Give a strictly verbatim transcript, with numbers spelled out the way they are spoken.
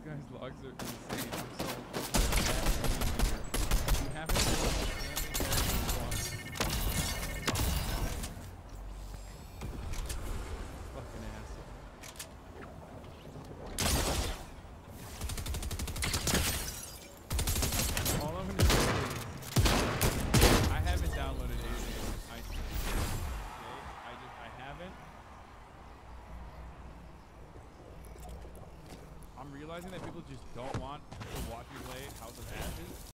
guy's logs are insane. I'm so you haven't been able to family therapy once. Fucking asshole. All I'm gonna say is I haven't downloaded Alien Isolation. Okay? I just I haven't. I'm realizing that people just don't want to watch me play House of Ashes.